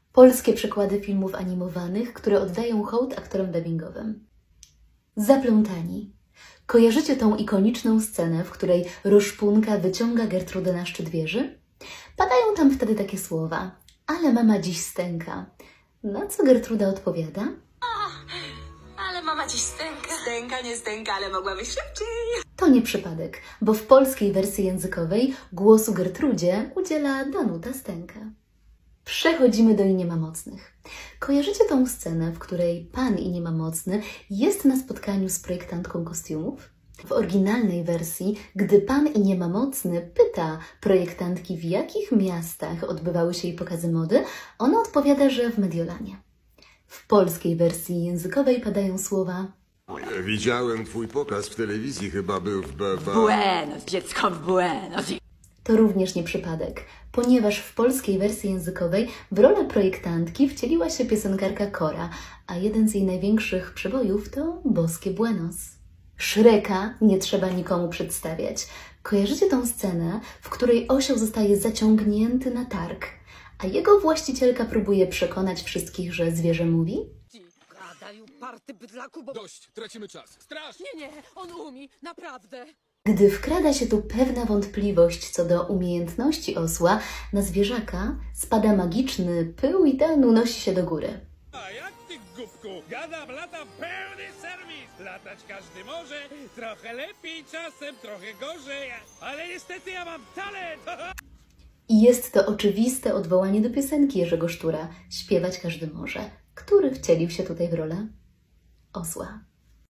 Polskie przykłady filmów animowanych, które oddają hołd aktorom dubbingowym. Zaplątani. Kojarzycie tą ikoniczną scenę, w której Roszpunka wyciąga Gertrudę na szczyt wieży? Padają tam wtedy takie słowa: ale mama dziś stęka. Na co Gertruda odpowiada? Ale mama dziś stęka. Stęka, nie stęka, ale mogłabyś szybciej. To nie przypadek, bo w polskiej wersji językowej głosu Gertrudzie udziela Danuta Stęka. Przechodzimy do I nie ma mocnych. Kojarzycie tą scenę, w której pan I nie ma mocny jest na spotkaniu z projektantką kostiumów? W oryginalnej wersji, gdy pan I nie ma mocny pyta projektantki, w jakich miastach odbywały się jej pokazy mody, ona odpowiada, że w Mediolanie. W polskiej wersji językowej padają słowa: Widziałem twój pokaz w telewizji, chyba był w Buenos, dziecko w Buenos. To również nie przypadek, ponieważ w polskiej wersji językowej w rolę projektantki wcieliła się piosenkarka Kora, a jeden z jej największych przebojów to Boskie Buenos. Shreka nie trzeba nikomu przedstawiać. Kojarzycie tą scenę, w której osioł zostaje zaciągnięty na targ, a jego właścicielka próbuje przekonać wszystkich, że zwierzę mówi? Gadaj, uparty bydlaku, bo... Dość, tracimy czas. Straż! Nie, on umie, naprawdę. Gdy wkrada się tu pewna wątpliwość co do umiejętności osła, na zwierzaka spada magiczny pył i ten unosi się do góry. A jak ty, głupku? Gadam, latam, pełny serwis. Latać każdy może, trochę lepiej czasem, trochę gorzej, ale niestety ja mam talent. I jest to oczywiste odwołanie do piosenki Jerzego Sztura „Śpiewać każdy może”, który wcielił się tutaj w rolę osła.